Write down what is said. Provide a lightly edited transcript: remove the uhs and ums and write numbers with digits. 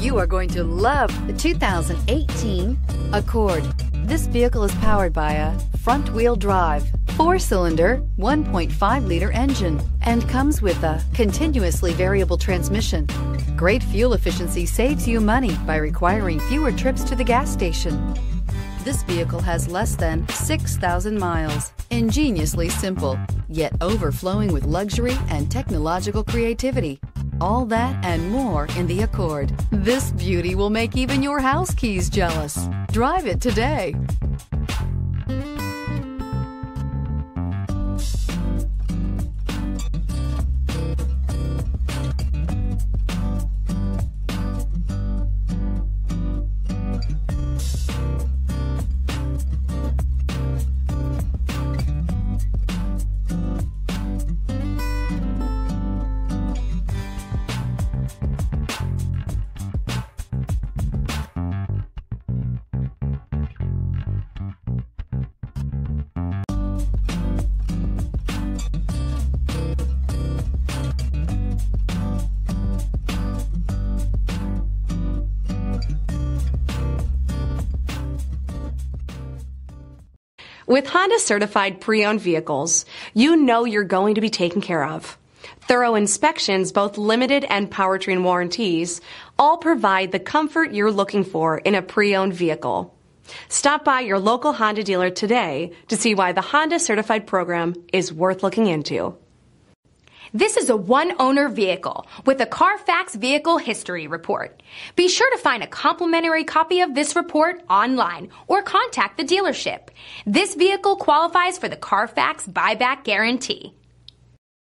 You are going to love the 2018 Accord. This vehicle is powered by a front-wheel drive, 4-cylinder, 1.5-liter engine, and comes with a continuously variable transmission. Great fuel efficiency saves you money by requiring fewer trips to the gas station. This vehicle has less than 6,000 miles. Ingeniously simple, yet overflowing with luxury and technological creativity. All that and more in the Accord. This beauty will make even your house keys jealous. Drive it today. With Honda certified pre-owned vehicles, you know you're going to be taken care of. Thorough inspections, both limited and powertrain warranties, all provide the comfort you're looking for in a pre-owned vehicle. Stop by your local Honda dealer today to see why the Honda certified program is worth looking into. This is a one-owner vehicle with a Carfax Vehicle History Report. Be sure to find a complimentary copy of this report online or contact the dealership. This vehicle qualifies for the Carfax Buyback Guarantee.